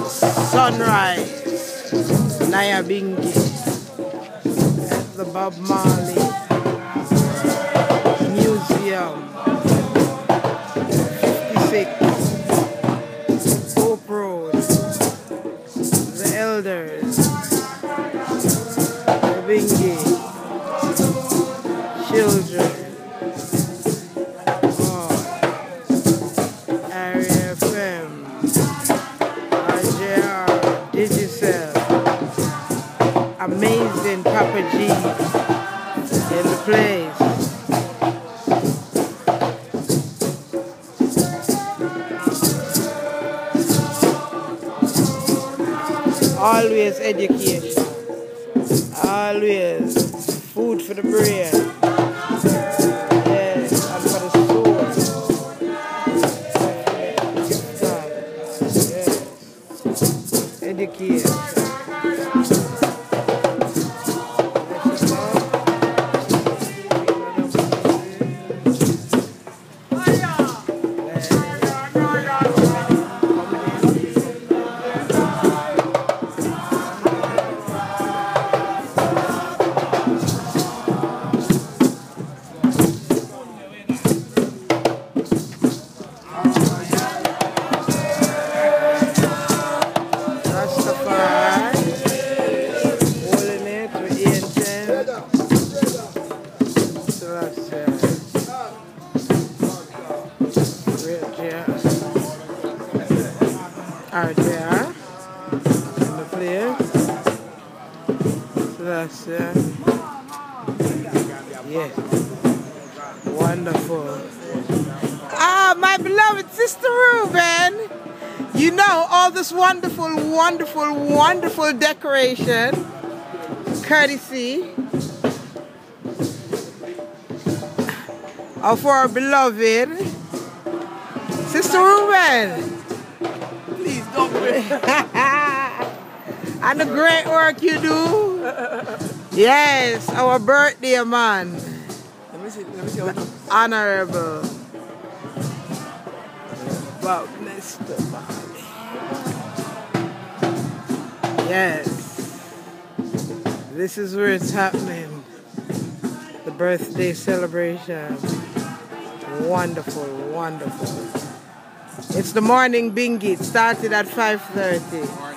Sunrise, Nyabinghi, at the Bob Marley Museum, 56 Hope Road, the elders, Nyabinghi, children. Amazing Papa G in the place. Always education. Always food for the brain. Yes, and for the soul. Yes. Education. Out there in the place. So that's yeah, wonderful. Ah, my beloved Sister Ruben, you know all this wonderful, wonderful, wonderful decoration, courtesy of our beloved Sister Ruben. Please don't break. And the great work you do. Yes, our birthday man. Let me see what Honorable Bob Mr. Marley. Yes. This is where it's happening. The birthday celebration. Wonderful, wonderful. It's the morning bingy. It started at 5:30.